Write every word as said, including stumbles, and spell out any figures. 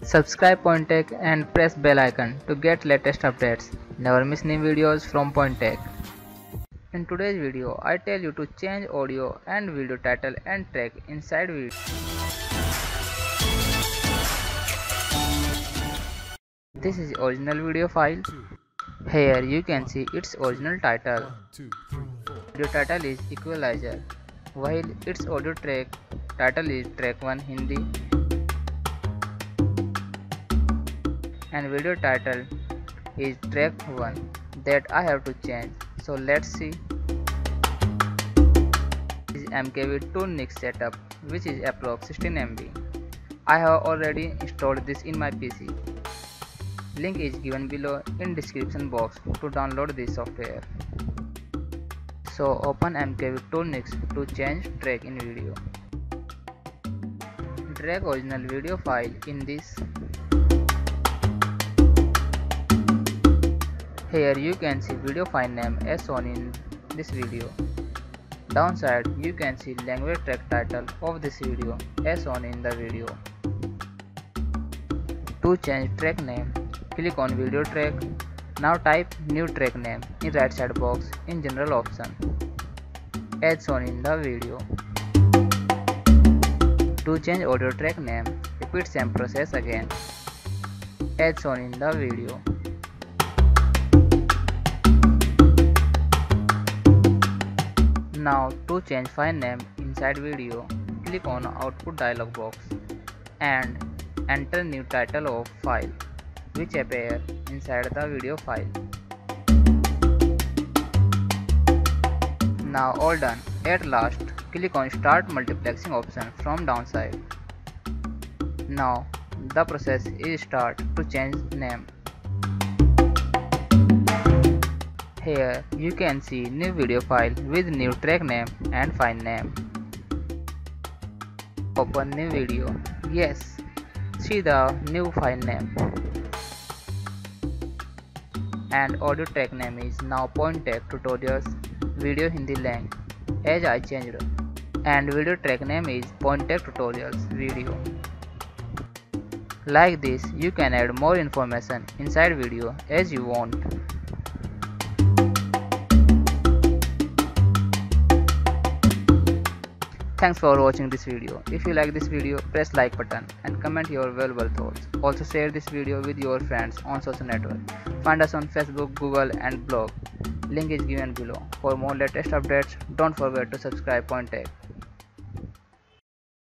Subscribe Pointech and press bell icon to get latest updates. Never miss new videos from Pointech. In today's video, I tell you to change audio and video title and track inside video. This is original video file. Here you can see its original title. Video title is Equalizer, while its audio track title is Track one Hindi and video title is Track one that I have to change. So let's see. This is M K V ToonNix setup, which is approx sixteen M B. I have already installed this in my P C. Link is given below in description box to download this software. So open M K V ToonNix to change track in video. Drag original video file in this. Here you can see video file name as shown in this video. Downside you can see language track title of this video as shown in the video. To change track name, click on video track. Now type new track name in right side box in general option as shown in the video. To change audio track name, repeat same process again as shown in the video. Now to change file name inside video, click on output dialog box and enter new title of file which appear inside the video file. Now all done. At last, click on start multiplexing option from downside. Now the process is start to change name. Here you can see new video file with new track name and file name. Open new video. Yes, see the new file name. And audio track name is now Pointech Tutorials Video Hindi Lang as I changed. And video track name is Pointech Tutorials Video. Like this, you can add more information inside video as you want. Thanks for watching this video. If you like this video, press like button and comment your valuable thoughts. Also share this video with your friends on social network. Find us on Facebook, Google and blog. Link is given below. For more latest updates, don't forget to subscribe Pointech.